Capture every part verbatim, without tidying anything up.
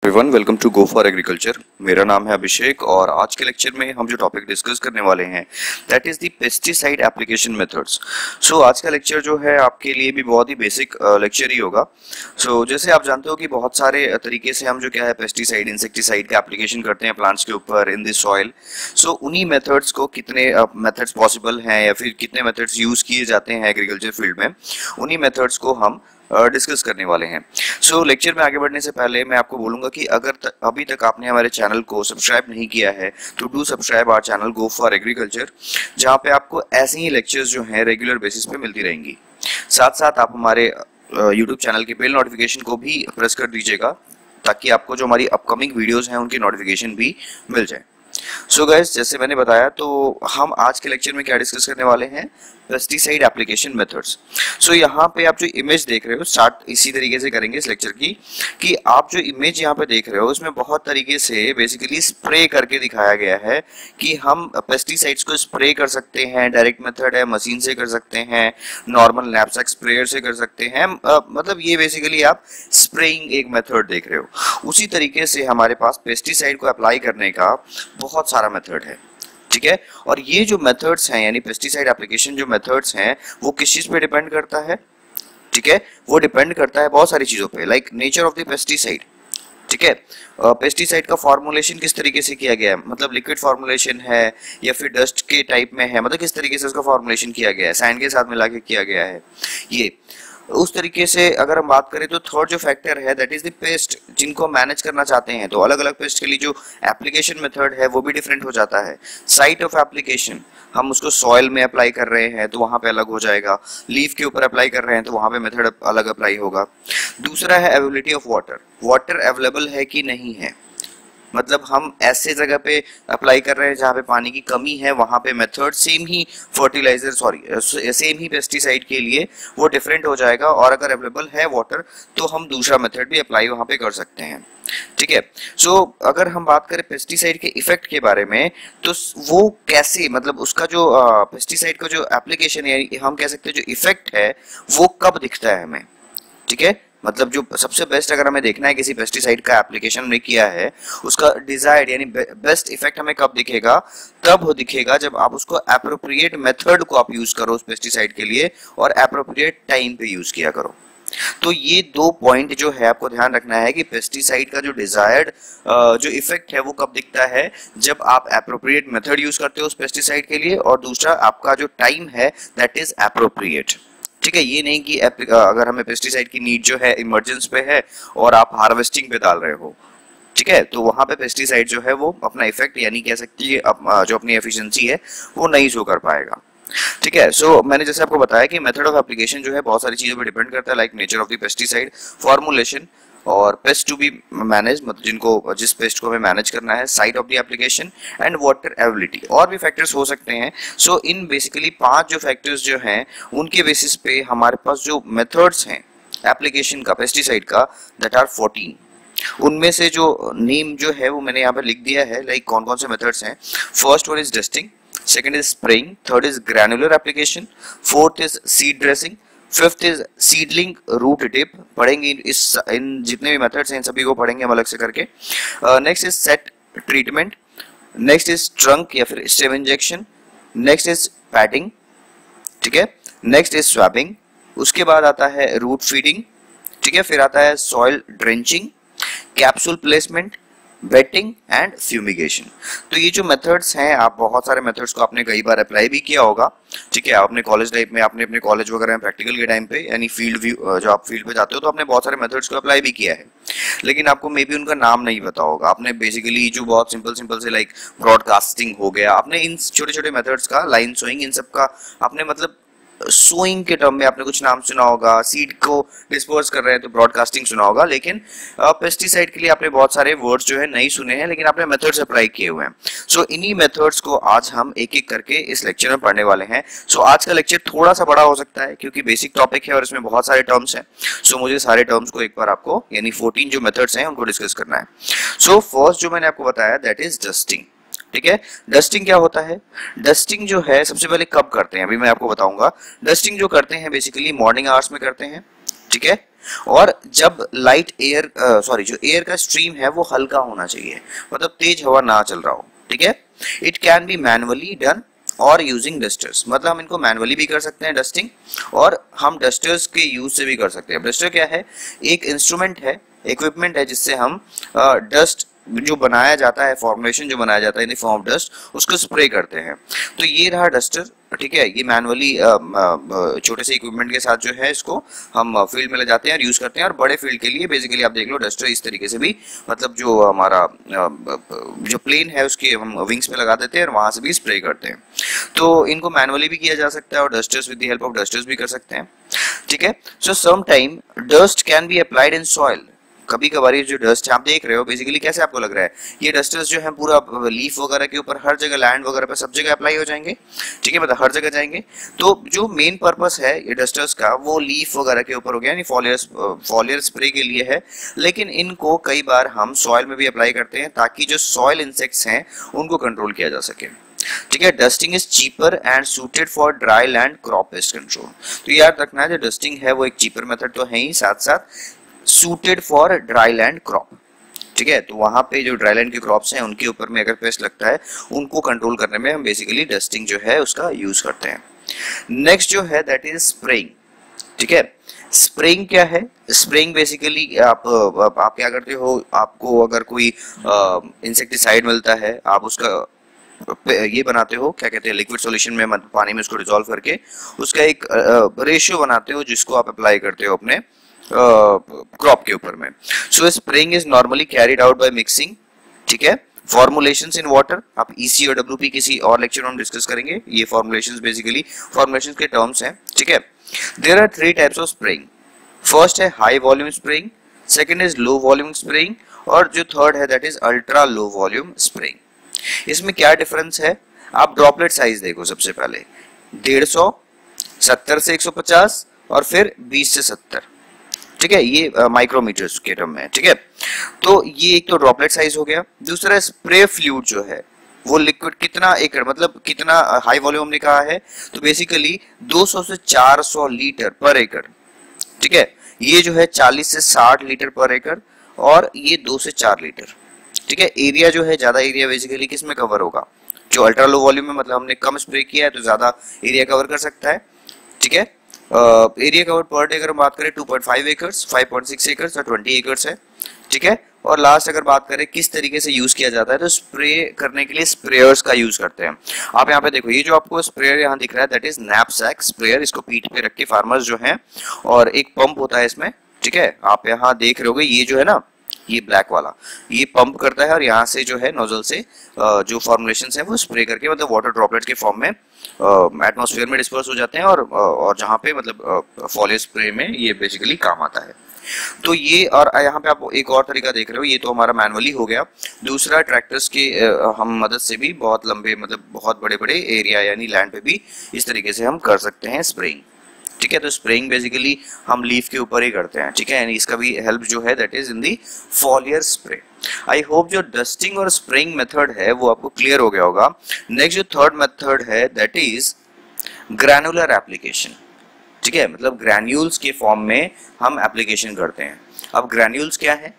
Everyone, welcome to Go for Agriculture. मेरा नाम है अभिषेक और आज के लेक्चर में हम जो टॉपिक डिस्कस करने वाले हैं that is the pesticide application methods. So आज का लेक्चर जो है आपके लिए भी बहुत ही बेसिक लेक्चर ही होगा। सो so, जैसे आप जानते हो कि बहुत सारे तरीके से हम जो क्या है पेस्टिसाइड इंसेक्टिसाइड का एप्लीकेशन करते हैं प्लांट्स के ऊपर इन दिस सॉइल। सो उन्हीं मेथड्स को कितने मेथड्स पॉसिबल हैं या फिर कितने मेथड्स यूज किए जाते हैं एग्रीकल्चर फील्ड में, उन्हीं मेथड्स को हम डिस्कस uh, करने वाले हैं। सो so, लेक्चर में आगे बढ़ने से पहले मैं आपको बोलूंगा कि अगर त, अभी तक आपने हमारे चैनल को सब्सक्राइब नहीं किया है तो do subscribe our channel Go for Agriculture, जहां पे आपको ऐसे ही लेक्चर्स जो हैं रेगुलर बेसिस पे मिलती रहेंगी। साथ साथ आप हमारे यूट्यूब चैनल के बेल नोटिफिकेशन को भी प्रेस कर दीजिएगा ताकि आपको जो हमारी अपकमिंग वीडियोज हैं उनकी नोटिफिकेशन भी मिल जाए। सो so गाइस, जैसे मैंने बताया तो हम आज के लेक्चर में क्या डिस्कस करने वाले हैं, पेस्टिसाइड एप्लीकेशन मेथड्स। सो यहाँ पे आप जो इमेज देख रहे हो, स्टार्ट इसी तरीके से करेंगे इस लेक्चर की कि आप जो इमेज यहाँ पे देख रहे हो उसमें बहुत तरीके से बेसिकली स्प्रे करके दिखाया गया है कि हम पेस्टिसाइड्स को स्प्रे कर सकते हैं। डायरेक्ट मेथड है, मशीन से कर सकते हैं, नॉर्मल नैपसैक स्प्रेयर से कर सकते हैं। आ, मतलब ये बेसिकली आप स्प्रेइंग एक मेथड देख रहे हो। उसी तरीके से हमारे पास पेस्टिसाइड को अप्लाई करने का बहुत सारा मेथड है, ठीक है। और ये जो मेथड्स हैं यानी पेस्टिसाइड एप्लीकेशन जो मेथड्स हैं वो किस चीज पे डिपेंड करता है, ठीक है। वो डिपेंड करता है बहुत सारी चीजों पे, like nature of the pesticide, ठीक है। पेस्टिसाइड का फॉर्मुलेशन किस तरीके से किया गया है, मतलब लिक्विड फॉर्मुलेशन है या फिर डस्ट के टाइप में है, मतलब किस तरीके से उसका फॉर्मुलेशन किया गया है, सैंड के साथ मिला के किया गया है। ये उस तरीके से अगर हम बात करें तो थर्ड जो फैक्टर है दैट इज द पेस्ट, जिनको मैनेज करना चाहते हैं तो अलग अलग पेस्ट के लिए जो एप्लीकेशन मेथड है वो भी डिफरेंट हो जाता है। साइट ऑफ एप्लीकेशन, हम उसको सॉइल में अप्लाई कर रहे हैं तो वहां पे अलग हो जाएगा, लीफ के ऊपर अप्लाई कर रहे हैं तो वहां पे मेथड अलग अप्लाई होगा। दूसरा है availability of water, water available है कि नहीं है, मतलब हम ऐसे जगह पे अप्लाई कर रहे हैं जहाँ पे पानी की कमी है, वहां पे मेथड सेम ही फर्टिलाइजर सॉरी सेम ही पेस्टिसाइड के लिए वो डिफरेंट हो जाएगा। और अगर अवेलेबल है वाटर तो हम दूसरा मेथड भी अप्लाई वहां पे कर सकते हैं, ठीक है। सो so, अगर हम बात करें पेस्टिसाइड के इफेक्ट के बारे में तो वो कैसे, मतलब उसका जो पेस्टिसाइड का जो एप्लीकेशन है, हम कह सकते हैं जो इफेक्ट है वो कब दिखता है हमें, ठीक है। मतलब जो सबसे बेस्ट अगर हमें देखना है किसी पेस्टिसाइड का एप्लीकेशन हमने किया है उसका डिजायर्ड यानी बेस्ट इफेक्ट हमें कब दिखेगा, तब वो दिखेगा जब आप उसको एप्रोप्रिएट मेथड को आप यूज करो उस पेस्टिसाइड के लिए और एप्रोप्रिएट टाइम पे यूज किया करो। तो ये दो पॉइंट जो है आपको ध्यान रखना है कि पेस्टिसाइड का जो डिजायर्ड जो इफेक्ट है वो कब दिखता है, जब आप एप्रोप्रिएट मेथड यूज करते हो उस पेस्टिसाइड के लिए, और दूसरा आपका जो टाइम है दैट इज एप्रोप्रिएट, ठीक है। ये नहीं कि अगर हमें पेस्टिसाइड की नीड जो है इमरजेंस पे है और आप हार्वेस्टिंग पे डाल रहे हो, ठीक है, तो वहां पे पेस्टिसाइड जो है वो अपना इफेक्ट यानी कह सकती है जो अपनी एफिशिएंसी है वो नहीं शो कर पाएगा, ठीक है। सो so, मैंने जैसे आपको बताया कि मेथड ऑफ एप्लीकेशन जो है बहुत सारी चीजों पे डिपेंड करता है, like nature of the pesticide, formulation और पेस्ट टू बी मैनेज, मतलब जिनको जिस पेस्ट को हमें मैनेज करना है, site of the application and water availability, और भी फैक्टर्स हो सकते हैं। सो so, इन बेसिकली पांच जो फैक्टर्स जो हैं उनके बेसिस पे हमारे पास जो मेथड्स हैं एप्लीकेशन का पेस्टिसाइड का दैट आर फोर्टीन। उनमें से जो नेम जो है वो मैंने यहाँ पे लिख दिया है, लाइक कौन कौन से मेथड्स हैं। First one is dusting, second is spraying, third is granular application, fourth is seed dressing, fifth is seedling root tip. पढ़ेंगे इस इन जितने भी मेथड्स हैं इन सभी को पढ़ेंगे हम अलग से करके। Next is set treatment, next is trunk या फिर stem injection, next is padding, ठीक है, नेक्स्ट इज स्वैपिंग, उसके बाद आता है रूट फीडिंग, ठीक है, फिर आता है soil drenching, capsule placement, baiting and fumigation. तो ये जो मेथड्स हैं, आप बहुत सारे मेथड्स को आपने कई बार अप्लाई भी किया होगा, ठीक है। आपने कॉलेज लाइफ में, आपने अपने कॉलेज वगैरह में प्रैक्टिकल के टाइम पे यानी फील्ड व्यू जो आप फील्ड पे जाते हो तो आपने बहुत सारे मेथड्स को अप्लाई भी किया है, लेकिन आपको मे बी उनका नाम नहीं पता होगा। आपने बेसिकली जो बहुत सिंपल सिंपल से लाइक ब्रॉडकास्टिंग हो गया, आपने इन छोटे छोटे मेथड्स का, लाइन सोइंग, इन सब का आपने मतलब सोइंग के टर्म में आपने कुछ नाम सुना होगा, सीड को डिस्पोज कर रहे हैं तो ब्रॉडकास्टिंग सुना होगा, लेकिन पेस्टिसाइड के लिए आपने बहुत सारे वर्ड्स जो है नहीं सुने हैं, लेकिन आपने मेथड्स अप्लाई किए हुए हैं। सो so, इन्हीं मेथड्स को आज हम एक एक करके इस लेक्चर में पढ़ने वाले हैं। सो so, आज का लेक्चर थोड़ा सा बड़ा हो सकता है क्योंकि बेसिक टॉपिक है और इसमें बहुत सारे टर्म्स हैं। सो so, मुझे सारे टर्म्स को एक बार आपको यानी फोर्टीन जो मेथड्स हैं उनको डिस्कस करना है। सो so, फर्स्ट जो मैंने आपको बताया दैट इज डस्टिंग, ठीक है। डस्टिंग क्या होता है, डस्टिंग जो है सबसे पहले कब करते हैं अभी मैं आपको बताऊंगा। डस्टिंग जो करते हैं बेसिकली मॉर्निंग आवर्स में करते हैं, ठीक है। और जब लाइट एयर सॉरी जो एयर का स्ट्रीम है वो हल्का होना चाहिए, मतलब तेज हवा ना चल रहा हो, ठीक है। It can be manually done और यूजिंग डस्टर्स, मतलब हम इनको मैनुअली भी कर सकते हैं डस्टिंग, और हम डस्टर्स के यूज से भी कर सकते हैं। डस्टर क्या है? एक इंस्ट्रूमेंट है, इक्विपमेंट है जिससे हम डस्ट जो बनाया जाता है, फॉर्मुलेशन जो बनाया जाता है in the form of dust, उसको स्प्रे करते हैं। तो ये रहा डस्टर, ठीक है। ये मैनुअली छोटे से इक्विपमेंट के साथ जो है इसको हम फील्ड में ले जाते हैं और यूज करते हैं। और बड़े फील्ड के लिए बेसिकली आप देख लो डस्टर इस तरीके से भी, मतलब जो हमारा जो प्लेन है उसके हम विंग्स पे लगा देते हैं और वहां से भी स्प्रे करते हैं। तो इनको मैनुअली भी किया जा सकता है और dusters with the help of dusters भी कर सकते हैं, ठीक है। So some time dust can be applied in soil, कभी कभार ये जो डस्ट आप देख रहे हो बेसिकली कैसे आपको लग रहा है, ये डस्टर्स जो है पूरा लीफ वगैरह के ऊपर हर जगह, लैंड वगैरह पे सब जगह अप्लाई हो जाएंगे, ठीक है, मतलब हर जगह जाएंगे। तो जो मेन पर्पस है ये डस्टर्स का वो लीफ वगैरह के ऊपर हो गया, यानी फॉलियर फॉलियर स्प्रे के लिए है। लेकिन इनको कई बार हम सॉइल में भी अप्लाई करते हैं ताकि जो सॉइल इंसेक्ट्स हैं उनको कंट्रोल किया जा सके, ठीक है। Dusting is cheaper and suited for dry land crop pest control. तो याद रखना है जो डस्टिंग है वो एक चीपर मेथड तो है ही, साथ साथ suited for dry land crop, ठीक है। तो वहां पे जो ड्राई लैंड के क्रॉप्स हैं उनके ऊपर में अगर पेस्ट लगता है उनको कंट्रोल करने में हम बेसिकली डस्टिंग जो है उसका यूज करते हैं। नेक्स्ट जो है दैट इज स्प्रेइंग, ठीक है। स्प्रेइंग क्या है? स्प्रेइंग बेसिकली आप, आप आप क्या करते हो, आपको अगर कोई इंसेक्टिसाइड मिलता है, आप उसका ये बनाते हो, क्या कहते हैं, लिक्विड सॉल्यूशन में पानी में उसको डिसॉल्व करके उसका एक रेशियो बनाते हो जिसको आप अप्लाई करते हो अपने क्रॉप uh, के ऊपर में। So spraying is normally carried out by mixing, ठीक है, फॉर्मुलेशंस इन वाटर। आप ईसी और डब्ल्यूपी किसी और लेक्चर में हम डिस्कस करेंगे, ये फॉर्मुलेशंस बेसिकली फॉर्मुलेशंस के टर्म्स हैं, ठीक है। There are three types of spraying. First है high volume spraying, second is low volume spraying, और जो थर्ड है that is ultra low volume spraying. इसमें क्या डिफरेंस है? आप ड्रॉपलेट साइज देखो, सबसे पहले डेढ़ सौ, सत्तर से एक सौ पचास और फिर बीस से सत्तर, ठीक है, ये माइक्रोमीटर्स के टर्म में, ठीक है। तो ये एक तो ड्रॉपलेट साइज हो गया। दूसरा स्प्रे फ्लूइड जो है वो लिक्विड कितना एकड़, मतलब कितना हाई वॉल्यूम हमने कहा है, तो बेसिकली दो सौ से चार सौ लीटर पर एकड़, ठीक है। ये जो है चालीस से साठ लीटर पर एकड़ और ये दो से चार लीटर, ठीक है। एरिया जो है ज्यादा एरिया बेसिकली किसमें कवर होगा? जो अल्ट्रा लो वॉल्यूम में, मतलब हमने कम स्प्रे किया है तो ज्यादा एरिया कवर कर सकता है, ठीक है। एरिया कवर पर डे अगर हम बात करें two point five acres, five point six acres और ट्वेंटी एकर्स है, ठीक है। और लास्ट अगर बात करें किस तरीके से यूज किया जाता है, तो स्प्रे करने के लिए स्प्रेयर्स का यूज करते हैं। आप यहाँ पे देखो, ये जो आपको स्प्रेयर यहाँ दिख रहा है दैट इज नैपसैक स्प्रेयर। इसको पीठ पे रख के फार्मर्स जो हैं, और एक पंप होता है इसमें, ठीक है। आप यहाँ देख रहे होगे ये जो है ना, ये ब्लैक वाला, ये पंप करता है और यहाँ से जो है नोजल से जो फॉर्मुलेशंस है वो स्प्रे करके, मतलब वाटर ड्रॉपलेट के फॉर्म में एटमॉस्फेयर में डिस्पर्स हो जाते हैं, और और जहाँ पे मतलब फॉलियर स्प्रे में ये बेसिकली काम आता है। तो ये, और यहाँ पे आप एक और तरीका देख रहे हो, ये तो हमारा मैनुअली हो गया। दूसरा ट्रैक्टर्स के हम मदद से भी बहुत लंबे, मतलब बहुत बड़े बड़े एरिया यानी लैंड पे भी इस तरीके से हम कर सकते हैं स्प्रेइंग, ठीक है। तो स्प्रेइंग बेसिकली हम लीफ के ऊपर ही करते हैं, ठीक है, यानी इसका भी हेल्प जो है that is in the foliar spray. I hope जो डस्टिंग और स्प्रेइंग मेथड है वो आपको क्लियर हो गया होगा। नेक्स्ट जो थर्ड मेथड है दैट इज ग्रैनुलर एप्लीकेशन, ठीक है, मतलब ग्रैन्यूल्स के फॉर्म में हम एप्लीकेशन करते हैं। अब ग्रैन्यूल्स क्या है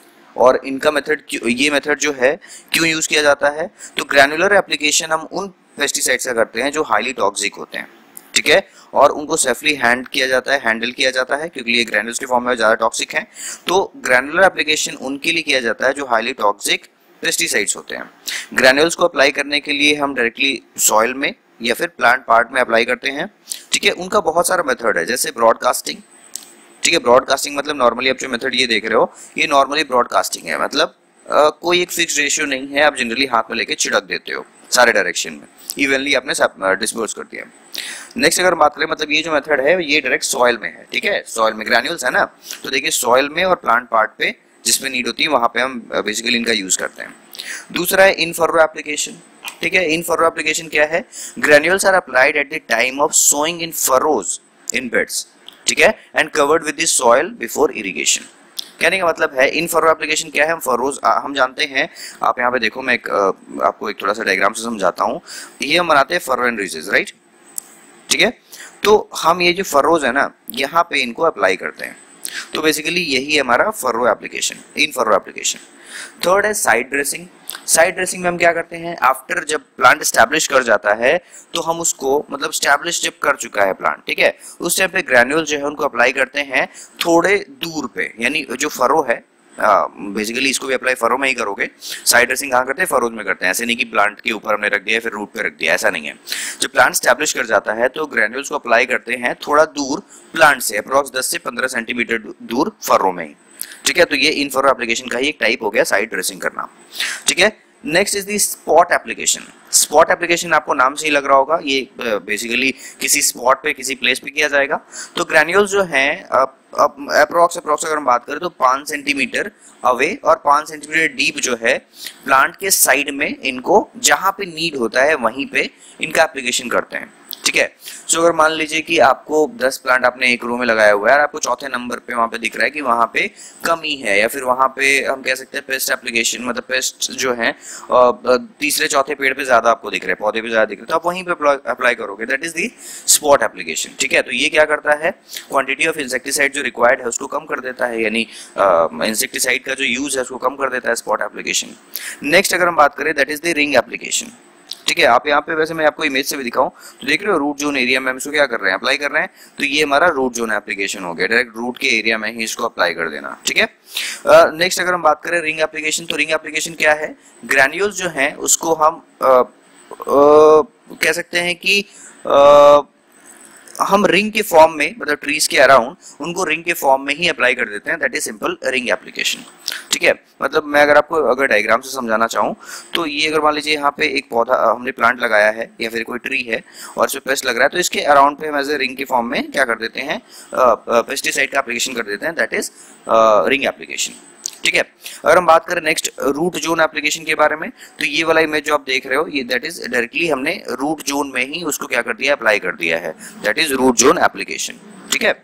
और इनका मेथड, ये मेथड जो है क्यों यूज किया जाता है? तो ग्रैनुलर एप्लीकेशन हम उन पेस्टिसाइड्स का करते हैं जो हाईली टॉक्सिक होते हैं, ठीक है, और उनको सेफली हैंड किया जाता है, हैंडल किया जाता है, क्योंकि ये ग्रैन्यूल्स के फॉर्म में ज्यादा टॉक्सिक हैं। तो ग्रैनुलर एप्लीकेशन उनके लिए किया जाता है जो हाईली टॉक्सिक पेस्टिसाइड्स होते हैं। ग्रैन्यूल्स को अप्लाई करने के लिए हम डायरेक्टली सॉइल में या फिर प्लांट पार्ट में अप्लाई करते हैं, ठीक है। उनका बहुत सारा मेथड है, जैसे ब्रॉडकास्टिंग, ठीक है। ब्रॉडकास्टिंग मतलब नॉर्मली आप जो मेथड ये देख रहे हो ये नॉर्मली ब्रॉडकास्टिंग है, मतलब आ, कोई एक फिक्स रेशियो नहीं है, आप जनरली हाथ में लेके छिड़क देते हो सारे डायरेक्शन में, इवनली आपने डिस्पर्स कर दिया। नेक्स्ट अगर बात करें, मतलब ये जो मेथड है ये डायरेक्ट सॉइल में है, ठीक है, सॉइल में ग्रैन्यूल्स है ना, तो देखिए सॉइल में और प्लांट पार्ट पे जिसमें नीड होती है वहां पे हम बेसिकली इनका यूज करते हैं। दूसरा है इन फरो एप्लीकेशन, ठीक है। इन फरो एप्लीकेशन क्या है? Granules are applied at the time of sowing in furrows in beds, ठीक है, and covered with the soil before irrigation. कहने का मतलब है इन फरो एप्लीकेशन क्या है? हम फरोज हम जानते हैं, आप यहाँ पे देखो, मैं एक, आपको एक थोड़ा सा डायग्राम से समझाता हूँ। ये हम बनाते हैं फरो एंड रीजेस, राइट, ठीक है। तो हम ये जो फरोज है ना यहाँ पे इनको अप्लाई करते हैं। तो बेसिकली यही है हमारा furrow application, in furrow application. Third है साइड ड्रेसिंग। साइड ड्रेसिंग में हम क्या करते हैं, आफ्टर जब प्लांट स्टैब्लिश कर जाता है तो हम उसको मतलब स्टैब्लिश जब कर चुका है प्लांट, ठीक है, उस टाइम पे ग्रैन्यूल जो है उनको अप्लाई करते हैं थोड़े दूर पे, यानी जो फरो है बेसिकली इसको भी अप्लाई फरो में ही करोगे। साइड ड्रेसिंग कहाँ करते हैं, फरोज में करते हैं। ऐसे नहीं कि प्लांट के ऊपर हमने रख दिया फिर रूट पे रख दिया, ऐसा नहीं है। जब प्लांट स्टैब्लिश कर जाता है तो ग्रैन्यूल्स को अप्लाई करते हैं थोड़ा दूर प्लांट से, अप्रॉक्स दस से पंद्रह सेंटीमीटर दूर फरो में ही, ठीक है। तो ये इन फरो एप्लीकेशन का ही एक टाइप हो गया साइड ड्रेसिंग करना, ठीक है। Next is the spot application. Spot application आपको नाम से ही लग रहा होगा, ये बेसिकली किसी स्पॉट पे किसी प्लेस पे किया जाएगा। तो ग्रैन्यूल्स जो हैं अप्रोक्स अप्रोक्स अगर हम बात करें तो पाँच सेंटीमीटर अवे और पाँच सेंटीमीटर डीप जो है प्लांट के साइड में, इनको जहां पे नीड होता है वहीं पे इनका एप्लीकेशन करते हैं, ठीक है। सो अगर मान लीजिए कि आपको दस प्लांट आपने एक रो में लगाया हुआ है और आपको चौथे नंबर पे वहां पे दिख रहा है कि वहां पे कमी है, या फिर वहां पे हम कह सकते हैं पेस्ट एप्लीकेशन, मतलब पेस्ट जो है तीसरे चौथे पेड़ पे ज्यादा आपको दिख रहे हैं, पौधे पे ज्यादा दिख रहे हैं, तो आप वहीं पे अप्लाई करोगे, that is the spot application, ठीक है। तो ये क्या करता है, क्वांटिटी ऑफ इंसेक्टिसाइड जो रिक्वायर्ड है उसको कम कर देता है, यानी इंसेक्टिसाइड का जो यूज है उसको कम कर देता है स्पॉट एप्लीकेशन। नेक्स्ट अगर हम बात करें that is the ring application, ठीक है। आप यहाँ पे वैसे मैं आपको इमेज से भी दिखाऊं तो देख रहे हो रूट जोन एरिया में हम इसको क्या कर रहे हैं, अप्लाई कर रहे हैं। तो ये हमारा रूट जोन एप्लीकेशन हो गया, डायरेक्ट रूट के एरिया में ही इसको अप्लाई कर देना, ठीक है। नेक्स्ट uh, अगर हम बात करें रिंग एप्लीकेशन, तो रिंग एप्लीकेशन क्या है, ग्रैन्यूल्स जो हैं उसको हम uh, uh, कह सकते हैं कि uh, हम रिंग के फॉर्म में, मतलब ट्रीज के अराउंड उनको रिंग के फॉर्म में ही अप्लाई कर देते हैं, that is simple ring application, ठीक है। मतलब मैं अगर आपको अगर डायग्राम से समझाना चाहूँ तो ये अगर मान लीजिए यहाँ पे एक पौधा हमने प्लांट लगाया है या फिर कोई ट्री है और इसमें पेस्ट लग रहा है, तो इसके अराउंड पे हम एज ए रिंग के फॉर्म में क्या कर देते हैं, पेस्टिसाइड का एप्लीकेशन कर देते हैं, दैट इज रिंग एप्लीकेशन, ठीक है। अगर हम बात करें नेक्स्ट रूट जोन एप्लीकेशन के बारे में, तो ये वाला इमेज जो आप देख रहे हो ये दैट इज डायरेक्टली हमने रूट जोन में ही उसको क्या कर दिया, अप्लाई कर दिया है, that is root zone application, ठीक है।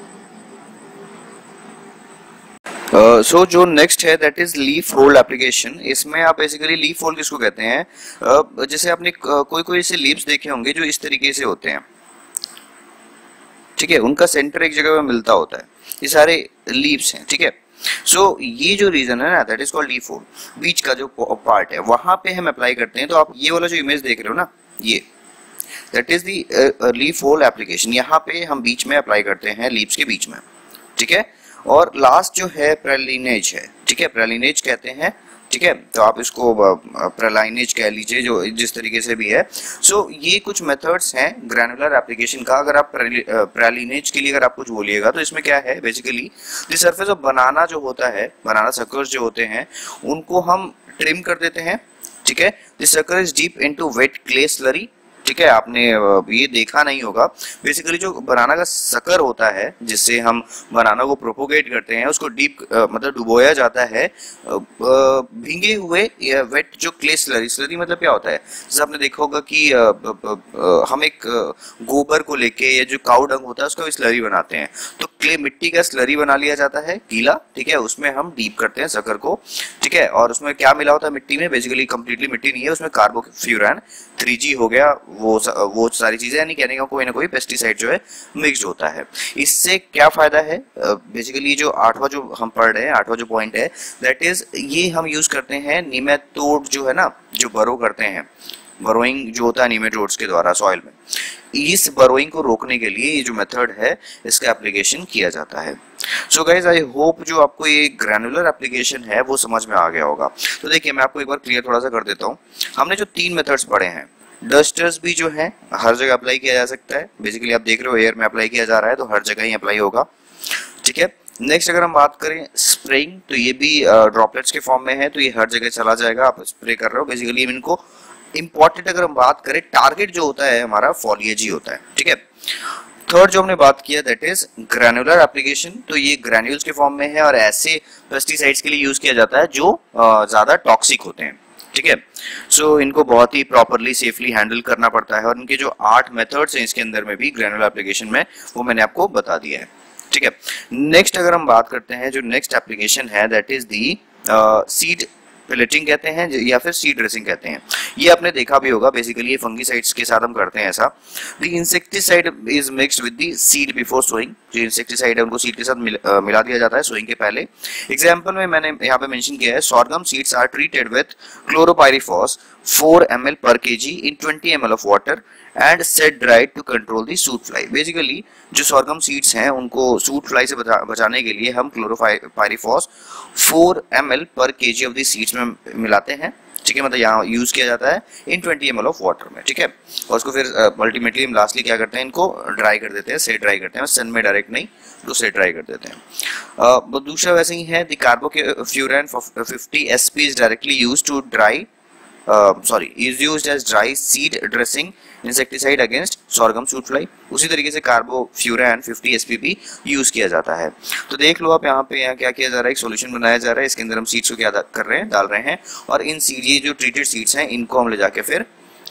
सो uh, so, जो नेक्स्ट है that is leaf whorl application. इसमें आप बेसिकली लीफ होल्ड किसको कहते हैं, uh, जैसे आपने uh, कोई कोई ऐसे लीव्स देखे होंगे जो इस तरीके से होते हैं, ठीक है, उनका सेंटर एक जगह में मिलता होता है, ये सारे लीव्स हैं, ठीक है। सो so, ये जो रीजन है ना that is called leaf whorl, बीच का जो पार्ट है वहां पे हम अप्लाई करते हैं। तो आप ये वाला जो इमेज देख रहे हो ना, ये that is the leaf whorl application, यहाँ पे हम बीच में अप्लाई करते हैं, लीव्स के बीच में, ठीक है। और लास्ट जो है प्रेलिनेज है, ठीक है, प्रेलिनेज कहते हैं, ठीक है। तो आप इसको प्रेलाइनेज कह लीजिए, जो जिस तरीके से भी है। सो so, ये कुछ मेथड्स हैं ग्रैनुलर एप्लीकेशन का। अगर आप प्रेलिनेज के लिए अगर आप कुछ बोलिएगा तो इसमें क्या है, basically the surface of banana जो होता है, बनाना सर्कल्स जो होते हैं उनको हम ट्रिम कर देते हैं, ठीक है। The circle is dip into wet clay slurry, ठीक है। आपने ये देखा नहीं होगा, बेसिकली जो बनाना का सकर होता है जिससे हम बनाना को प्रोपोगेट करते हैं उसको डीप मतलब डुबोया जाता है भींगे हुए या वेट जो क्ले स्लरी। स्लरी मतलब क्या होता है, जैसे आपने देखा होगा कि हम एक गोबर को लेके या जो काऊ डंग होता है उसका भी स्लरी बनाते हैं, तो क्ले मिट्टी का स्लरी बना लिया जाता है गीला, ठीक है। उसमें हम डीप करते हैं सकर को, ठीक है। और उसमें क्या मिला होता है मिट्टी में, बेसिकली कंप्लीटली मिट्टी नहीं है, उसमें कार्बोफ्यूरैन थ्री जी हो गया, वो वो सारी चीजें, यानी कहने का कोई ना कोई पेस्टिसाइड जो है मिक्स्ड होता है। इससे क्या फायदा है, बेसिकली जो आठवां जो हम पढ़ रहे हैं, आठवां जो पॉइंट है दैट इज ये हम यूज करते हैं निमेटोड जो है ना, जो बरो करते हैं, बरोइंग जो होता है निमेटोड्स के द्वारा सॉइल में, इस बरोइंग को रोकने के लिए ये जो मेथड है इसका एप्लीकेशन किया जाता है। सो गाइज आई होप जो आपको ये ग्रैनुलर एप्लीकेशन है वो समझ में आ गया होगा। तो देखिए मैं आपको एक बार क्लियर थोड़ा सा कर देता हूँ। हमने जो तीन मेथड्स पढ़े हैं, डस्टर्स भी जो है हर जगह अप्लाई किया जा सकता है, बेसिकली आप देख रहे हो एयर में अप्लाई किया जा रहा है तो हर जगह ही अप्लाई होगा, ठीक है। नेक्स्ट अगर हम बात करें स्प्रेइंग, तो ये भी ड्रॉपलेट्स के फॉर्म में है, तो ये हर जगह चला जाएगा, आप स्प्रे कर रहे हो, बेसिकली इनको इंपॉर्टेंट अगर हम बात करें टारगेट जो होता है हमारा फोलिएज ही होता है, ठीक है। थर्ड जो हमने बात किया दैट इज ग्रैनुलर एप्लीकेशन, तो ये ग्रैन्यूल्स के फॉर्म में है और ऐसे पेस्टिसाइड्स के लिए यूज किया जाता है जो ज्यादा टॉक्सिक होते हैं, ठीक है। सो so, इनको बहुत ही प्रॉपरली सेफली हैंडल करना पड़ता है और इनके जो आठ मेथड्स हैं इसके अंदर में भी ग्रैनुलर एप्लीकेशन में, वो मैंने आपको बता दिया है, ठीक है। नेक्स्ट अगर हम बात करते हैं, जो नेक्स्ट एप्लीकेशन है that is the seed pelleting कहते हैं या फिर सीड ड्रेसिंग कहते हैं। ये आपने देखा भी होगा, बेसिकली ये फंगीसाइड्स के साथ हम करते हैं ऐसा। The insecticide is mixed with the seed before sowing. जो इंसेक्टिसाइड है उनको सीड के साथ मिल, uh, मिला दिया जाता है सोइंग के पहले। एग्जांपल में मैंने यहाँ पे मेंशन किया है, sorghum seeds are treated with chlorpyrifos four M L per K G in twenty M L of water and shade dried to control the shoot fly. Basically जो सॉर्गम सीड्स हैं उनको suit fly से बचा, बचाने के लिए हम chlorpyrifos four M L per K ji of the seeds में मिलाते हैं, ठीक है, मतलब यहाँ यूज किया जाता है in twenty M L of water में, ठीक है। और उसको फिर अल्टीमेटली हम लास्टली क्या करते हैं, इनको ड्राई कर देते हैं, सेट ड्राई करते हैं, सन में डायरेक्ट नहीं तो सेट ड्राई कर देते हैं। uh, दूसरा वैसे ही है, the carbofuran fifty S P is directly use to dry sorry is used as dry seed dressing insecticide against sorghum shoot fly. उसी तरीके से कार्बोफ्यूरन फिफ्टी एस पी भी यूज किया जाता है। तो देख लो आप यहाँ पे यहाँ क्या किया जा रहा है, एक सॉल्यूशन बनाया जा रहा है, इसके अंदर हम सीड्स को क्या कर रहे हैं, डाल रहे हैं, और इन सीड ये जो ट्रीटेड सीड्स हैं इनको हम ले जाके फिर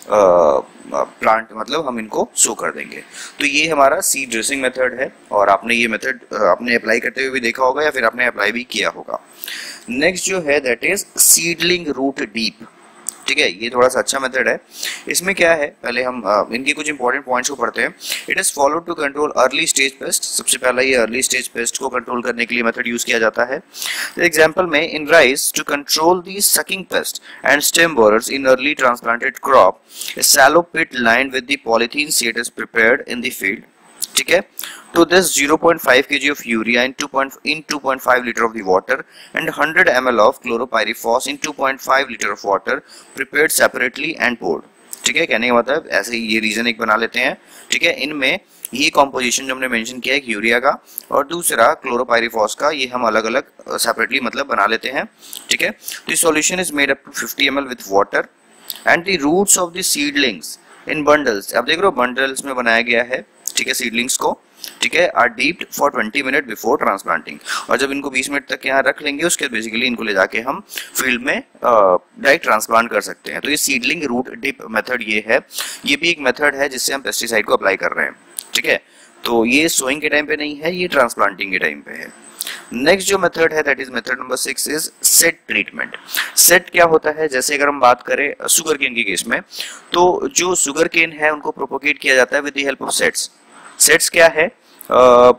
प्लांट uh, मतलब हम इनको सो कर देंगे। तो ये हमारा सीड ड्रेसिंग मेथड है, और आपने ये मेथड uh, आपने अप्लाई करते हुए भी देखा होगा या फिर आपने अप्लाई भी किया होगा। नेक्स्ट जो है that is seedling root dip, ठीक है, ये थोड़ा सा अच्छा मेथड है। इसमें क्या है, पहले हम uh, इनके कुछ इंपॉर्टेंट पॉइंट्स को पढ़ते हैं। It is followed to control early stage pest. सबसे पहला ये अर्ली स्टेज पेस्ट को कंट्रोल करने के लिए मेथड यूज किया जाता है। एग्जांपल में in rice to control the sucking pest and stem borers in early transplanted crop, a shallow pit lined with the polythene seed is prepared in the field, ठीक है। To this zero point five kilograms of urea in two in two point five liter of the water and one hundred milliliters of chloropyrifos in two point five liter of water prepared separately and poured, ठीक है। कहने का मतलब ऐसे ये reason एक बना लेते हैं, ठीक है। इनमें ये कॉम्पोजिशन जो हमने मेंशन किया है यूरिया का और दूसरा क्लोरोपाइरिफॉस का, ये हम अलग अलग सेपरेटली मतलब बना लेते हैं, ठीक है। तो solution is made up to fifty M L with water and the roots of the seedlings in bundles. अब देख रहे हो बंडल्स में बनाया गया है, ठीक है, सीडलिंग्स को, ठीक है, are dipped for twenty minute before transplanting. और जब इनको बीस मिनट तक यहाँ रख लेंगे उसके बाद बेसिकली इनको ले जाके हम फील्ड में डायरेक्ट ट्रांसप्लांट कर सकते हैं। तो ये सीडलिंग रूट डिप मेथड ये है, ये भी एक मेथड है जिससे हम पेस्टिसाइड को अप्लाई कर रहे हैं, ठीक है। तो ये सोइंग के टाइम पे नहीं है, ये ट्रांसप्लांटिंग के टाइम पे है। नेक्स्ट जो मेथड है that is method number six is set treatment. Set क्या होता है, जैसे अगर हम बात करें शुगर केन के केस में, तो जो शुगर केन है उनको प्रोपोगेट किया जाता है with the help of sets. Sets क्या है, आ,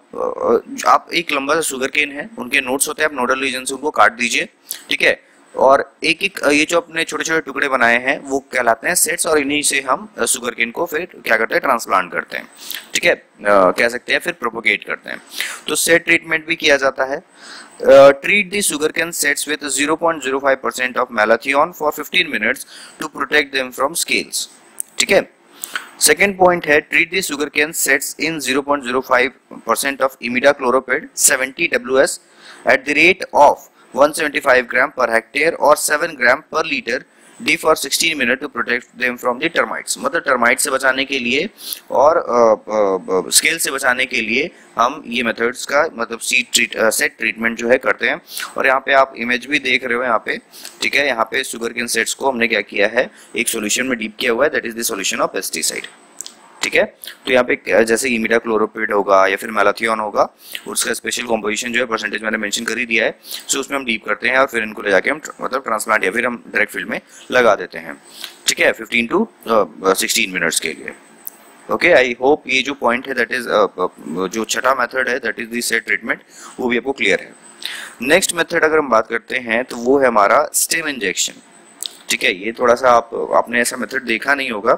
आप एक लंबा सा शुगर केन है, उनके नोड्स होते हैं, आप नोडल रीजन से उनको काट दीजिए, ठीक है, और एक एक ये जो अपने छोटे छोटे टुकड़े बनाए हैं वो कहलाते हैं सेट्स, और इन्हीं से हम शुगर केन को फिर क्या करते हैं, ट्रांसप्लांट करते हैं, ठीक है, कह सकते हैं फिर प्रोपोगेट करते हैं। तो सेट ट्रीटमेंट भी किया जाता है। Treat the sugar cane sets with zero point zero five percent of malathion for fifteen minutes to protect them from scales, ठीक है। सेकेंड पॉइंट है, treat the sugar cane sets in zero point zero five percent of imidacloprid seventy W S at the rate of one hundred seventy-five gram per hectare और seven gram per liter the for sixteen minutes to protect them from the termites। मतलब termite से बचाने के लिए और scale से बचाने के लिए हम ये मेथड्स का मतलब सीड ट्रीट सेट ट्रीटमेंट जो है करते हैं। और यहाँ पे आप इमेज भी देख रहे हो यहाँ पे, ठीक है, यहाँ पे शुगर केन सेट्स को हमने क्या किया है, एक सॉल्यूशन में डीप किया हुआ है, that is the solution of pesticide, ठीक है। तो यहाँ पे जैसे इमिडाक्लोरोपिड होगा या फिर मैलाथियन होगा, उसका स्पेशल कॉम्पोजिशन जो है परसेंटेज मैंने मेंशन कर ही दिया है, सो उसमें हम डीप करते हैं और फिर इनको ले जाके हम मतलब ट्रांसप्लांट या फिर हम डायरेक्ट फील्ड में लगा देते हैं, ठीक है, फिफ्टीन टू सिक्सटीन मिनट्स के लिए। ओके, आई होप ये जो पॉइंट है दैट इज जो छठा मेथड है that is the set treatment, वो भी आपको क्लियर है। नेक्स्ट मेथड अगर हम बात करते हैं तो वो है हमारा स्टेम इंजेक्शन, ठीक है। ये थोड़ा सा आप आपने ऐसा मेथड देखा नहीं होगा।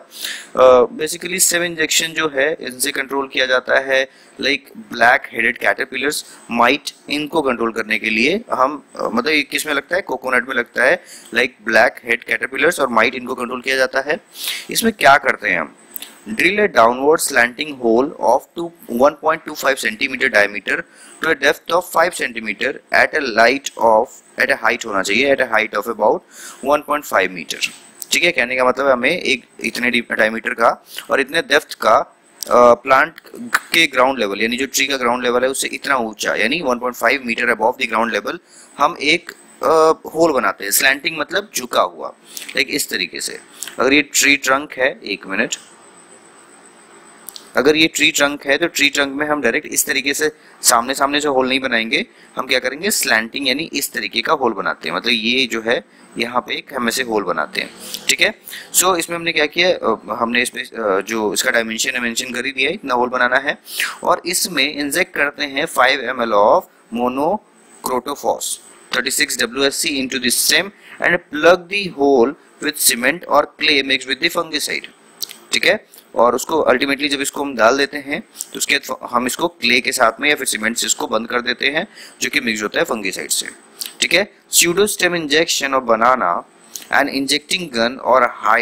बेसिकली स्टेम इंजेक्शन जो है इनसे कंट्रोल किया जाता है like black headed caterpillars, mite, इनको कंट्रोल करने के लिए हम uh, मतलब ये किस में लगता है, कोकोनट में लगता है, लाइक ब्लैक हेड कैटरपिलर्स और माइट, इनको कंट्रोल किया जाता है। इसमें क्या करते हैं हम, drill a downward slanting hole of one point two five centimeter diameter to a depth of five centimeter at a light of at a height होना चाहिए at a height of about one point five meter, ठीक है। कहने का मतलब हमें एक इतने डायमीटर का और इतने डेप्थ का प्लांट uh, के ग्राउंड लेवल यानी जो ट्री का ग्राउंड लेवल है उससे इतना ऊंचा यानी one point five metre above the ground level हम एक होल uh, बनाते हैं। स्लैंटिंग मतलब झुका हुआ, लाइक इस तरीके से। अगर ये ट्री ट्रंक है, एक मिनट, अगर ये ट्री ट्रंक है तो ट्री ट्रंक में हम डायरेक्ट इस तरीके से सामने सामने से होल नहीं बनाएंगे, हम क्या करेंगे स्लैंटिंग यानी इस तरीके का होल बनाते हैं, मतलब ये जो है यहाँ पे एक हम ऐसे होल बनाते हैं, ठीक है। सो so, इसमें हमने क्या किया, हमने इसमें जो इसका डायमेंशन है मेंशन कर ही दिया है, इतना होल बनाना है और इसमें इंजेक्ट करते हैं five M L of monocrotophos thirty six W S C into the stem and plug the hole with cement और clay mix with the fungicide, ठीक है। और उसको अल्टीमेटली जब इसको हम डाल देते हैं तो उसके हम इसको क्ले के साथ में या फिर सीमेंट से इसको बंद कर देते हैं जो कि मिक्स होता है फंगिसाइड से, ठीक है। Pseudostem injection of banana and injecting gun और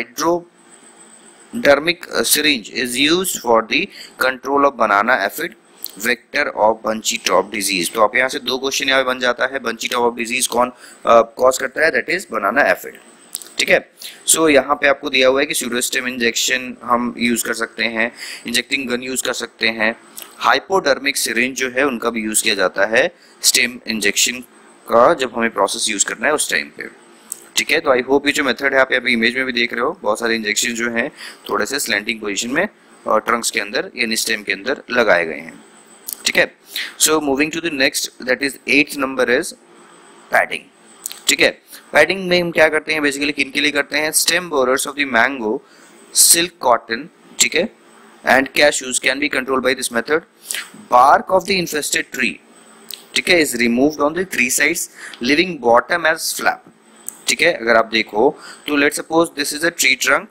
hypodermic syringe is used for the control of banana aphid vector of bunchy top disease. तो आप यहाँ से दो क्वेश्चन यहाँ पे बन जाता है, बंची टॉप ऑफ डिजीज कौन कॉज uh, करता है, दैट इज बनाना एफिड, ठीक है। सो so, यहाँ पे आपको दिया हुआ है कि स्यूडोस्टेम इंजेक्शन हम यूज कर सकते हैं, इंजेक्टिंग गन यूज कर सकते हैं, हाइपोडर्मिक सिरिंज जो है उनका भी यूज किया जाता है स्टेम इंजेक्शन का जब हमें प्रोसेस यूज करना है उस टाइम पे, ठीक है। तो आई होप ये जो मेथड है आप यहाँ पे इमेज में भी देख रहे हो, बहुत सारे इंजेक्शन जो हैं थोड़े से स्लैंटिंग पोजीशन में और ट्रंक्स के अंदर यानी स्टेम के अंदर लगाए गए हैं, ठीक है। So moving to the next that is eight number is padding, ठीक है। पैडिंग में हम क्या करते हैं बेसिकली, किन के लिए करते हैं, stem borers of the mango, silk cotton, ठीक है, and cashews can be controlled by this method. Bark of the infested tree, ठीक है, is removed on the three sides leaving bottom as flap, ठीक है। अगर आप देखो तो let's suppose this is a tree trunk,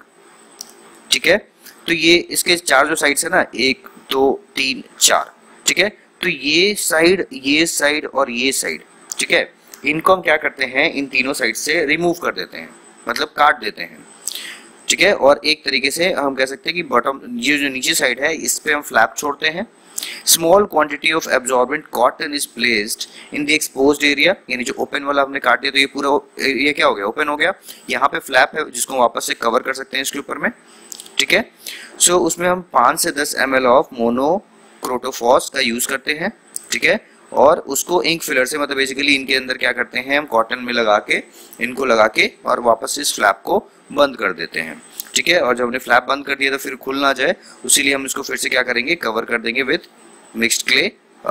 ठीक है, तो ये इसके चार जो साइड्स है ना, एक दो तीन चार, ठीक है, तो ये साइड ये साइड और ये साइड, ठीक है, इनको हम क्या करते हैं इन तीनों साइड से रिमूव कर देते हैं, मतलब काट देते हैं, ठीक है। और एक तरीके से हम कह सकते हैं कि बॉटम ये जो नीचे साइड है इस पे हम फ्लैप छोड़ते हैं। Small quantity of absorbent cotton is placed in the exposed area, यानी जो ओपन वाला हमने काट दिया तो ये पूरा ये क्या हो गया, ओपन हो गया। यहाँ पे फ्लैप है जिसको वापस से कवर कर सकते हैं इसके ऊपर में, ठीक है। सो so, उसमें हम पाँच से दस एम एल ऑफ मोनोक्रोटोफॉस का यूज करते हैं, ठीक है, और उसको इंक फिलर से मतलब बेसिकली इनके अंदर क्या करते हैं हम कॉटन में लगा के इनको लगा के और वापस इस फ्लैप को बंद कर देते हैं, ठीक है। और जब हमने फ्लैप बंद कर दिया तो फिर खुल ना जाए, उसीलिए हम इसको फिर से क्या करेंगे, कवर कर देंगे with mixed clay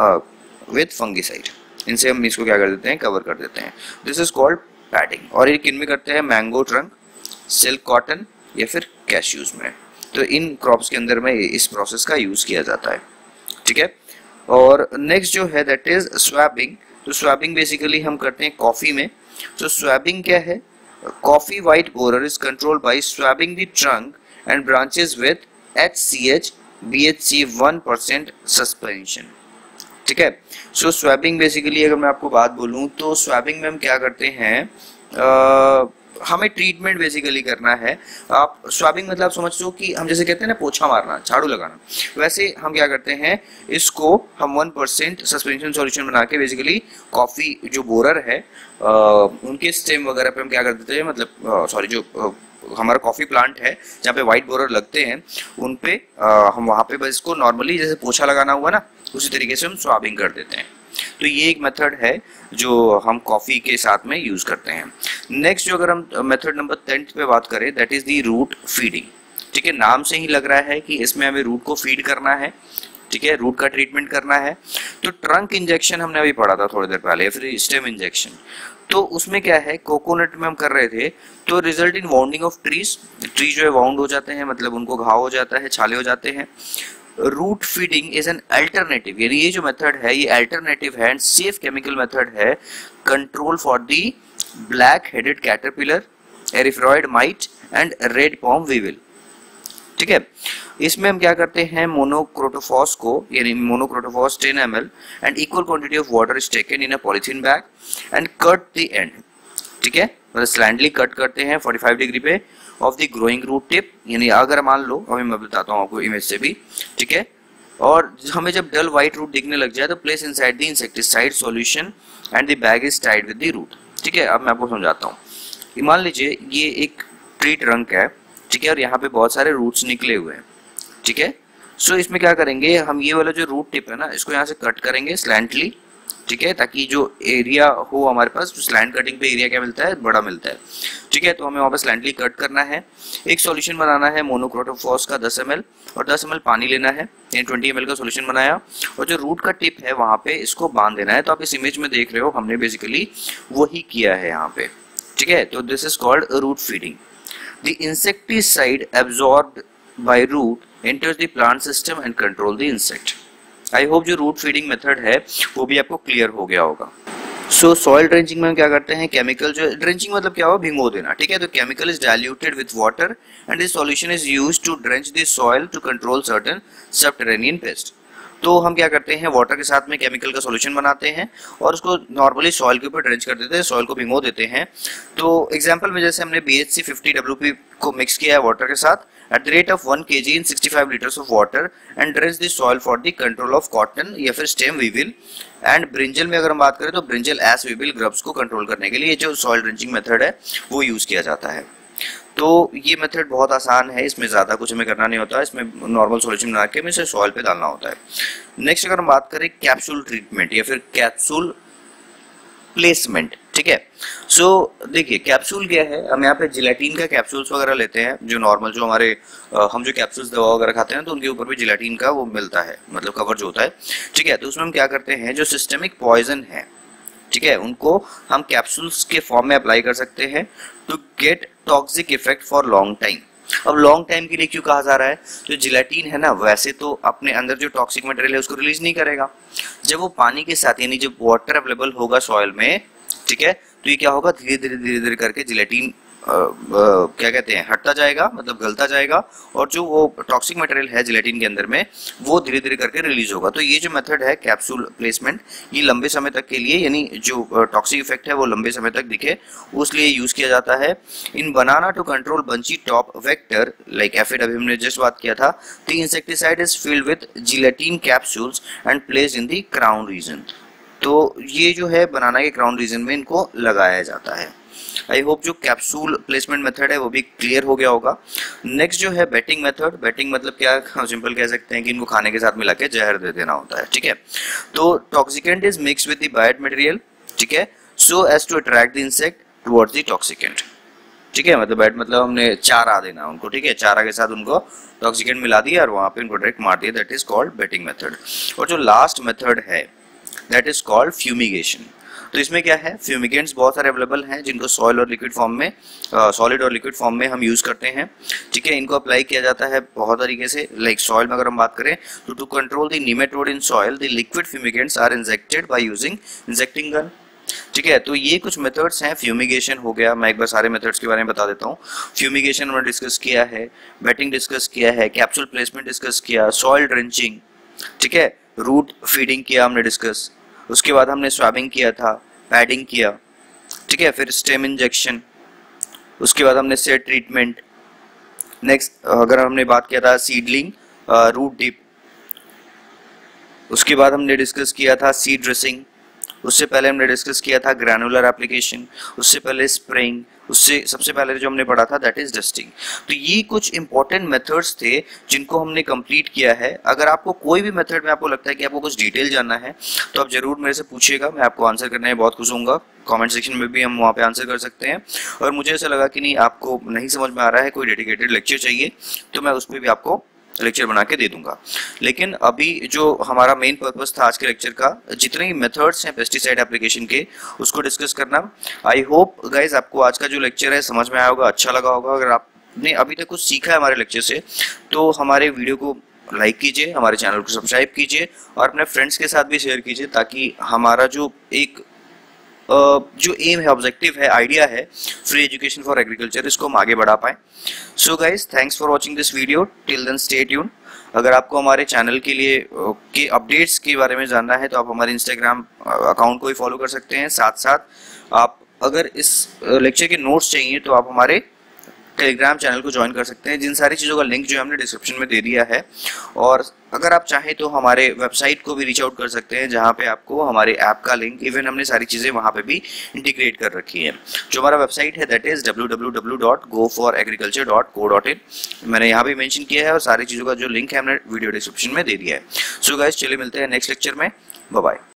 with fungicide, इनसे हम इसको क्या कर देते हैं, कवर कर देते हैं। This is called padding. और ये किन में करते हैं, मैंगो ट्रंक, सिल्क कॉटन या फिर कैश्यूज में, तो इन क्रॉप्स के अंदर में इस प्रोसेस का यूज किया जाता है, ठीक है। और नेक्स्ट जो है दैट इज स्वैबिंग। तो स्वैबिंग बेसिकली हम करते हैं कॉफी में। तो स्वैबिंग क्या है, coffee white borer is controlled by swabbing the trunk and branches with H C H B H C one percent suspension, ठीक है। सो स्वैबिंग बेसिकली अगर मैं आपको बात बोलूं तो स्वैबिंग में हम क्या करते हैं, आ, हमें ट्रीटमेंट बेसिकली करना है। आप स्वैबिंग मतलब आप समझ लो कि हम जैसे कहते हैं ना पोछा मारना, झाड़ू लगाना, वैसे हम क्या करते हैं इसको हम वन परसेंट सस्पेंशन सॉल्यूशन बना के बेसिकली कॉफी जो बोरर है आ, उनके स्टेम वगैरह पे हम क्या कर देते हैं, मतलब सॉरी जो आ, हमारा कॉफी प्लांट है जहाँ पे व्हाइट बोरर लगते हैं उन पे आ, हम वहाँ पे बस इसको नॉर्मली जैसे पोछा लगाना हुआ ना उसी तरीके से हम स्वैबिंग कर देते हैं। तो ये एक मेथड है जो हम कॉफी के साथ में यूज करते हैं। नेक्स्ट जो अगर हम मेथड नंबर टेंथ पे बात करें that is the root feeding, ठीक है। नाम से ही लग रहा है कि इसमें हमें रूट को फीड करना है, ठीक है, रूट का ट्रीटमेंट करना है। तो ट्रंक इंजेक्शन हमने अभी पढ़ा था थोड़ी देर पहले, फिर स्टेम इंजेक्शन, तो उसमें क्या है कोकोनट में हम कर रहे थे, तो result in wounding of trees, tree जो है वाउंड हो जाते हैं, मतलब उनको घाव हो जाता है, छाले हो जाते हैं। Root feeding is an alternative, यानी ये जो मेथड है ये अल्टरनेटिव है एंड सेफ केमिकल मेथड है control for the black headed caterpillar, eriophyid mite and red palm weevil, ठीक है। इसमें हम क्या करते हैं मोनोक्रोटोफॉस को यानी monocrotophos ten M L and equal quantity of water is taken in a polythene bag and cut the end, ठीक है, मतलब स्लैंटली कट करते हैं पैंतालीस डिग्री पे of the growing root tip, यानी अगर मान लो अभी मैं बताता हूँ आपको इमेज से भी, ठीक है। और हमें जब डल व्हाइट रूट दिखने लग जाए तो place inside the insecticide solution and the bag is tied with the root, ठीक है। अब मैं आपको समझाता हूँ। मान लीजिए ये एक ट्री ट्रंक है, ठीक है, और यहाँ पे बहुत सारे रूट्स निकले हुए हैं, ठीक है। सो इसमें क्या करेंगे हम, ये वाला जो रूट टिप है ना इसको यहाँ से कट करेंगे स्लैंटली, ठीक है, ताकि जो एरिया हो हमारे पास, जो स्लैंट कटिंग पे एरिया क्या मिलता है, बड़ा मिलता है, ठीक है। तो हमें वहाँ पे स्लैंटली कट करना है। एक सॉल्यूशन बनाना है मोनोक्रोटोफॉस का दस एम एल और दस एम एल पानी लेना है, यानी ट्वेंटी एम एल का सोल्यूशन बनाया और जो रूट का टिप है वहां पे इसको बांध देना है। तो आप इस इमेज में देख रहे हो हमने बेसिकली वही किया है यहाँ पे, ठीक है। तो this is called root feeding. The insecticide absorbed by root enters the plant system and control the insect. I hope जो रूट फीडिंग मेथड है वो भी आपको क्लियर हो गया होगा। सो सॉइल ड्रेंचिंग में हम क्या करते हैं, केमिकल जो ड्रेंचिंग मतलब क्या हो, भिगो देना, ठीक है। तो chemical is diluted with water and this solution is used to drench the soil to control certain subterranean pest. तो हम क्या करते हैं, वाटर के साथ में केमिकल का सॉल्यूशन बनाते हैं और उसको नॉर्मली सॉइल के ऊपर ड्रेंच कर देते हैं, सॉइल को भिगो देते हैं। तो एग्जांपल में जैसे हमने B H C fifty W P को मिक्स किया है वाटर के साथ at the rate of one kilogram in sixty-five liters of water and drench the soil for the control of cotton या फिर stem weevil and brinjal में अगर हम बात करें तो brinjal ash weevil grubs को कंट्रोल करने के लिए जो soil drenching मेथड है वो यूज किया जाता है। तो ये मेथड बहुत आसान है, इसमें ज़्यादा कुछ हमें करना नहीं होता, इसमें नॉर्मल सॉल्यूशन बना के हमें इसे सॉइल पे डालना होता है। नेक्स्ट अगर हम बात करें कैप्सूल ट्रीटमेंट या फिर कैप्सूल प्लेसमेंट, ठीक है। सो so, देखिए कैप्सूल क्या है, हम यहाँ पे जिलेटिन का कैप्सूल्स वगैरह लेते हैं, जो नॉर्मल जो हमारे आ, हम जो कैप्सूल्स दवा वगैरह खाते हैं तो उनके ऊपर भी जिलेटिन का वो मिलता है, मतलब कवर जो होता है, ठीक है। तो उसमें हम क्या करते हैं, जो सिस्टेमिक पॉइजन है, ठीक है, उनको हम कैप्सूल्स के फॉर्म में अप्लाई कर सकते हैं to get toxic effect for long time. अब लॉन्ग टाइम के लिए क्यों कहा जा रहा है, जो जिलेटिन है ना वैसे तो अपने अंदर जो टॉक्सिक मटेरियल है उसको रिलीज नहीं करेगा, जब वो पानी के साथ यानी जब वाटर अवेलेबल होगा सॉइल में, ठीक है, तो ये क्या होगा, धीरे धीरे धीरे धीरे करके जिलेटिन क्या कहते हैं हटता जाएगा, मतलब गलता जाएगा और जो वो टॉक्सिक मटेरियल है जिलेटिन के अंदर में वो धीरे धीरे करके रिलीज होगा। तो ये जो मेथड है कैप्सूल प्लेसमेंट, ये लंबे समय तक के लिए यानी जो टॉक्सिक इफेक्ट है वो लंबे समय तक दिखे उसलिए यूज किया जाता है। In banana to control bunchy top vector like aphid, अभी हमने जस्ट बात किया था। The insecticide is filled with gelatin capsules and placed in the crown region. तो ये जो है बनाना के क्राउन रीजन में इनको लगाया जाता है। आई होप जो कैप्सूल प्लेसमेंट मेथड है वो भी क्लियर हो गया होगा। नेक्स्ट जो है बेटिंग मेथड, बेटिंग मतलब क्या, हम सिंपल कह सकते हैं कि इनको खाने के साथ मिला के जहर दे देना होता है, ठीक है। तो toxicant is mix with the bait material, ठीक है, so as to attract the insect towards the toxicant, ठीक है। मतलब बैट मतलब हमने चारा देना उनको, ठीक है, चारा के साथ उनको टॉक्सिकेंट मिला दिया और वहां पे उनको डायरेक्ट मार दिया, that is called baiting method. और जो लास्ट मेथड है दैट इज कॉल्ड फ्यूमिगेशन। तो इसमें क्या है, फ्यूमिगेंट्स बहुत सारे अवेलेबल हैं जिनको सॉइल और लिक्विड फॉर्म में, सॉलिड और लिक्विड फॉर्म में हम यूज करते हैं, ठीक है। इनको अप्लाई किया जाता है बहुत तरीके से, लाइक सॉइल में अगर हम बात करें तो to control the nematode in soil the liquid fumigants are injected by using injecting gun, ठीक है। तो ये कुछ मेथड्स हैं, फ्यूमिगेशन हो गया, मैं एक बार सारे मेथड्स के बारे में बता देता हूँ। फ्यूमिगेशन हमने डिस्कस किया है, बेटिंग डिस्कस किया है, कैप्सूल प्लेसमेंट डिस्कस किया, सॉइल ड्रेंचिंग, ठीक है, रूट फीडिंग किया हमने डिस्कस, उसके बाद हमने स्वैबिंग किया था, पैडिंग किया, ठीक है, फिर स्टेम इंजेक्शन, उसके बाद हमने सेट ट्रीटमेंट। नेक्स्ट अगर हमने बात किया था सीडलिंग, रूट डिप, उसके बाद हमने डिस्कस किया था सीड ड्रेसिंग, उससे पहले हमने डिस्कस किया था ग्रैनुलर एप्लीकेशन, उससे पहले स्प्रेइंग, उससे सबसे पहले जो हमने पढ़ा था दैट इज डस्टिंग। तो ये कुछ इंपॉर्टेंट मेथड्स थे जिनको हमने कंप्लीट किया है। अगर आपको कोई भी मेथड में आपको लगता है कि आपको कुछ डिटेल जानना है तो आप जरूर मेरे से पूछिएगा, मैं आपको आंसर करने में बहुत खुश होऊंगा। कमेंट सेक्शन में भी हम वहाँ पे आंसर कर सकते हैं। और मुझे ऐसा लगा कि नहीं आपको नहीं समझ में आ रहा है, कोई डेडिकेटेड लेक्चर चाहिए तो मैं उस पर भी आपको लेक्चर बना के दे दूंगा। लेकिन अभी जो हमारा मेन पर्पस था आज के लेक्चर का, जितने भी मेथड्स हैं पेस्टिसाइड एप्लीकेशन के उसको डिस्कस करना। आई होप गाइज आपको आज का जो लेक्चर है समझ में आया होगा, अच्छा लगा होगा। अगर आपने अभी तक कुछ सीखा है हमारे लेक्चर से तो हमारे वीडियो को लाइक कीजिए, हमारे चैनल को सब्सक्राइब कीजिए और अपने फ्रेंड्स के साथ भी शेयर कीजिए, ताकि हमारा जो एक जो एम है, ऑब्जेक्टिव है, आइडिया है फ्री एजुकेशन फॉर एग्रीकल्चर, इसको हम आगे बढ़ा पाए। So guys thanks for watching this video, till then stay tune. अगर आपको हमारे चैनल के लिए के अपडेट्स के बारे में जानना है तो आप हमारे इंस्टाग्राम अकाउंट को ही फॉलो कर सकते हैं। साथ साथ आप अगर इस लेक्चर के नोट्स चाहिए तो आप हमारे टेलीग्राम चैनल को ज्वाइन कर सकते हैं, जिन सारी चीज़ों का लिंक जो हमने डिस्क्रिप्शन में दे दिया है। और अगर आप चाहें तो हमारे वेबसाइट को भी रीच आउट कर सकते हैं, जहां पे आपको हमारे ऐप का लिंक, इवन हमने सारी चीज़ें वहां पे भी इंटीग्रेट कर रखी है। जो हमारा वेबसाइट है that is W W W dot go for agriculture dot co dot in. मैंने यहाँ भी मेंशन किया है और सारी चीज़ों का जो लिंक है हमने वीडियो डिस्क्रिप्शन में दे दिया है। सो गाइस चलिए मिलते हैं नेक्स्ट लेक्चर में, बाय बाय।